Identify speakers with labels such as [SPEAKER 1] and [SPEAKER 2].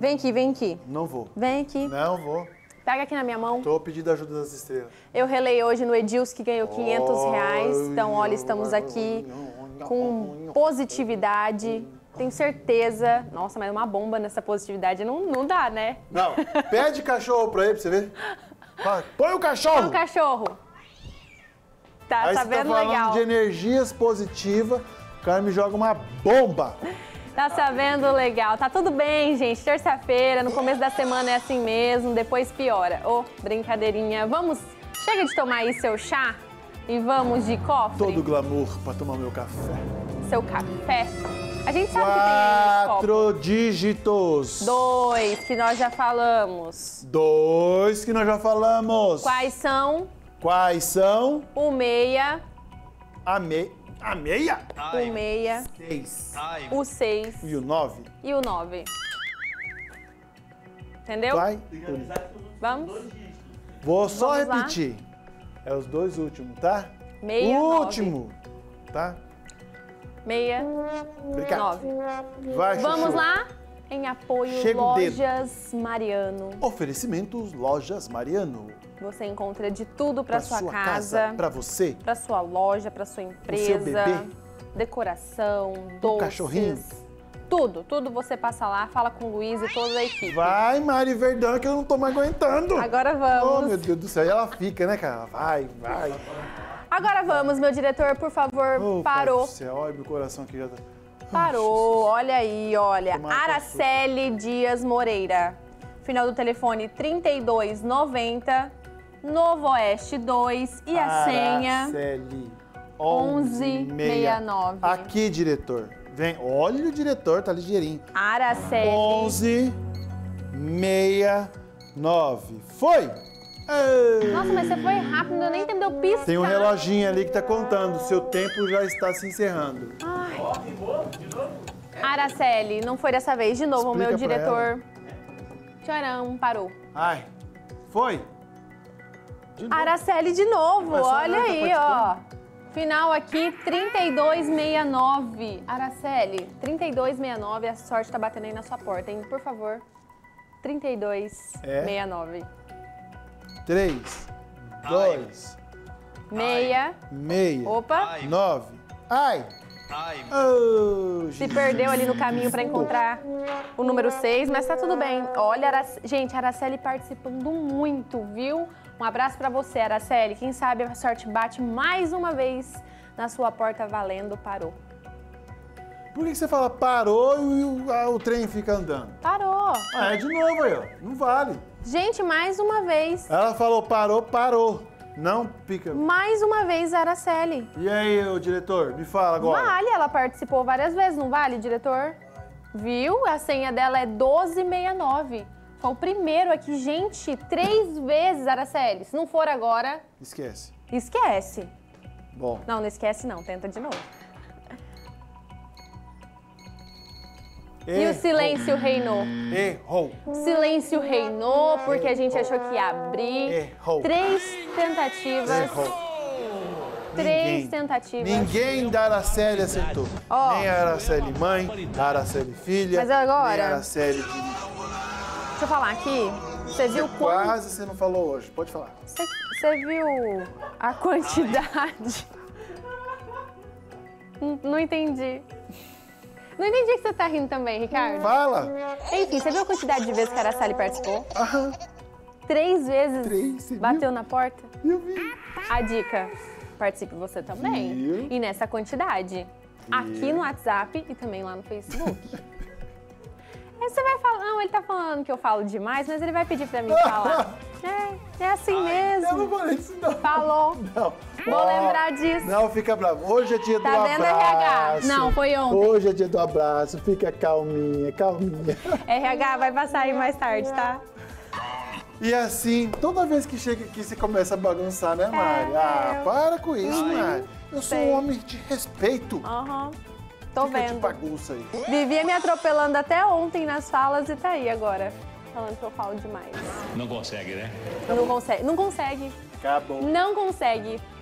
[SPEAKER 1] Vem aqui, vem aqui.
[SPEAKER 2] Não vou.
[SPEAKER 1] Vem aqui.
[SPEAKER 2] Não vou.
[SPEAKER 1] Pega aqui na minha mão.
[SPEAKER 2] Tô pedindo ajuda das estrelas.
[SPEAKER 1] Eu relei hoje no Edilson, que ganhou R$500. Então, olha, estamos aqui com positividade. Tenho certeza. Nossa, mas uma bomba nessa positividade não dá, né?
[SPEAKER 2] Não, pede cachorro pra ele, pra você ver. Põe o cachorro!
[SPEAKER 1] Põe o cachorro. Tá
[SPEAKER 2] Aí
[SPEAKER 1] sabendo
[SPEAKER 2] você tá falando
[SPEAKER 1] legal.
[SPEAKER 2] de energias positivas, o cara me joga uma bomba.
[SPEAKER 1] Tá sabendo legal. Tá tudo bem, gente. Terça-feira, no começo da semana é assim mesmo, depois piora. Ô, brincadeirinha. Vamos, chega de tomar aí seu chá e vamos de cofre?
[SPEAKER 2] Todo glamour pra tomar meu café.
[SPEAKER 1] Seu café. A gente sabe que tem aí nos copos.
[SPEAKER 2] 4 dígitos.
[SPEAKER 1] 2, que nós já falamos.
[SPEAKER 2] 2 que nós já falamos.
[SPEAKER 1] Quais são?
[SPEAKER 2] Quais são?
[SPEAKER 1] O meia.
[SPEAKER 2] A meia?
[SPEAKER 1] O meia.
[SPEAKER 2] 6.
[SPEAKER 1] O 6
[SPEAKER 2] E o 9?
[SPEAKER 1] e o 9. Entendeu?
[SPEAKER 2] Vai.
[SPEAKER 1] Vamos?
[SPEAKER 2] Vou só
[SPEAKER 1] Vamos lá?
[SPEAKER 2] repetir. É os 2 últimos, tá?
[SPEAKER 1] Meia,
[SPEAKER 2] O
[SPEAKER 1] 9.
[SPEAKER 2] último, tá?
[SPEAKER 1] Meia,
[SPEAKER 2] Obrigado.
[SPEAKER 1] 9.
[SPEAKER 2] Vai,
[SPEAKER 1] Vamos
[SPEAKER 2] Chuchu.
[SPEAKER 1] lá? Em apoio
[SPEAKER 2] Chega o dedo.
[SPEAKER 1] Lojas Mariano.
[SPEAKER 2] Oferecimentos Lojas Mariano.
[SPEAKER 1] Você encontra de tudo para
[SPEAKER 2] Pra
[SPEAKER 1] sua casa,
[SPEAKER 2] pra você.
[SPEAKER 1] para sua loja, para sua empresa,
[SPEAKER 2] seu bebê.
[SPEAKER 1] decoração, doces,
[SPEAKER 2] cachorrinho.
[SPEAKER 1] tudo você passa lá, fala com o Luiz e toda a equipe.
[SPEAKER 2] Vai, Mari Verdão, que eu não tô mais aguentando.
[SPEAKER 1] Agora
[SPEAKER 2] Oh,
[SPEAKER 1] vamos.
[SPEAKER 2] meu Deus do céu. E ela fica, né, cara? Vai.
[SPEAKER 1] Agora vamos, meu diretor, por favor,
[SPEAKER 2] Oh, Pai
[SPEAKER 1] parou.
[SPEAKER 2] do céu, olha meu coração aqui já tá...
[SPEAKER 1] Parou, olha aí, olha.
[SPEAKER 2] Tomar
[SPEAKER 1] Araceli Dias Moreira. Final do telefone 3290, Novo Oeste 2 e a senha
[SPEAKER 2] Araceli,
[SPEAKER 1] 1169.
[SPEAKER 2] Aqui, diretor. Vem, olha o diretor, tá ligeirinho.
[SPEAKER 1] Araceli.
[SPEAKER 2] 1169. Foi! Ei.
[SPEAKER 1] Nossa, mas você foi rápido, não deu nem tempo de eu piscar.
[SPEAKER 2] Tem um reloginho ali que tá contando. Seu tempo já está se encerrando.
[SPEAKER 1] Araceli, não foi dessa vez. De novo, o meu
[SPEAKER 2] Explica pra
[SPEAKER 1] diretor. Tcharam, parou.
[SPEAKER 2] Ai, foi? De novo.
[SPEAKER 1] Araceli de novo,
[SPEAKER 2] Mas só
[SPEAKER 1] olha
[SPEAKER 2] ela tá
[SPEAKER 1] aí, ó. Final aqui, 3269. Araceli, 3269, a sorte tá batendo aí na sua porta, hein? Por favor, 3269.
[SPEAKER 2] 3, 2,
[SPEAKER 1] Meia.
[SPEAKER 2] meia,
[SPEAKER 1] Opa,
[SPEAKER 2] 9. Ai!
[SPEAKER 3] Ai,
[SPEAKER 2] Oh,
[SPEAKER 1] se perdeu ali no caminho pra encontrar o número 6, mas tá tudo bem. Olha, gente, a Araceli participando muito, viu? Um abraço pra você, Araceli. Quem sabe a sorte bate mais uma vez na sua porta valendo, parou.
[SPEAKER 2] Por que você fala parou e o trem fica andando?
[SPEAKER 1] Parou.
[SPEAKER 2] Ah, é de novo aí, ó. Não vale.
[SPEAKER 1] Gente, mais uma vez.
[SPEAKER 2] Ela falou parou. Não pica.
[SPEAKER 1] Mais uma vez, Araceli.
[SPEAKER 2] E aí, ô diretor, me fala agora.
[SPEAKER 1] Vale, ela participou várias vezes, não vale, diretor? Viu? A senha dela é 1269. Foi o primeiro aqui, gente, 3 vezes, Araceli. Se não for agora,
[SPEAKER 2] Esquece.
[SPEAKER 1] esquece.
[SPEAKER 2] Bom,
[SPEAKER 1] Não, não esquece não, tenta de novo. E o silêncio reinou.
[SPEAKER 2] Errou.
[SPEAKER 1] Silêncio reinou porque a gente achou que ia abrir.
[SPEAKER 2] Errou.
[SPEAKER 1] 3 tentativas.
[SPEAKER 2] Errou.
[SPEAKER 1] 3 tentativas.
[SPEAKER 2] Ninguém da Araceli acertou.
[SPEAKER 1] Ó.
[SPEAKER 2] Nem a Araceli mãe, a Araceli filha.
[SPEAKER 1] Mas agora-
[SPEAKER 2] Nem a Araceli...
[SPEAKER 1] Deixa eu falar aqui. Você viu quanto...
[SPEAKER 2] Quase você não falou hoje. Pode falar.
[SPEAKER 1] Você viu a quantidade? Não entendi. Não entendi que você tá rindo também, Ricardo.
[SPEAKER 2] Fala.
[SPEAKER 1] Enfim, você viu a quantidade de vezes que a Araceli participou?
[SPEAKER 2] Aham.
[SPEAKER 1] 3 vezes
[SPEAKER 2] 3, você
[SPEAKER 1] bateu na porta?
[SPEAKER 2] Eu vi.
[SPEAKER 1] A dica, participe você também.
[SPEAKER 2] Viu?
[SPEAKER 1] E nessa quantidade. Aqui no WhatsApp e também lá no Facebook. Aí você vai falar, não, ele tá falando que eu falo demais, mas ele vai pedir pra mim falar. É assim mesmo.
[SPEAKER 2] Eu não falei disso, não.
[SPEAKER 1] Falou.
[SPEAKER 2] Não.
[SPEAKER 1] Vou
[SPEAKER 2] Ó,
[SPEAKER 1] lembrar disso.
[SPEAKER 2] Não, fica bravo. Hoje é dia
[SPEAKER 1] Tá
[SPEAKER 2] do
[SPEAKER 1] vendo,
[SPEAKER 2] abraço.
[SPEAKER 1] RH? Não, foi ontem.
[SPEAKER 2] Hoje é dia do abraço. Fica calminha.
[SPEAKER 1] RH vai passar aí mais tarde, tá?
[SPEAKER 2] E assim, toda vez que chega aqui, você começa a bagunçar, né, Mari? Ah, para com isso, Mari. Eu sou
[SPEAKER 1] Sei.
[SPEAKER 2] um homem de respeito.
[SPEAKER 1] Aham. Tô
[SPEAKER 2] Fica de
[SPEAKER 1] vendo.
[SPEAKER 2] bagunça aí.
[SPEAKER 1] Vivia me atropelando até ontem nas falas e tá aí agora. Falando que eu falo demais.
[SPEAKER 3] não consegue, né?
[SPEAKER 1] Não consegue. Não consegue.
[SPEAKER 2] Acabou.
[SPEAKER 1] Não consegue.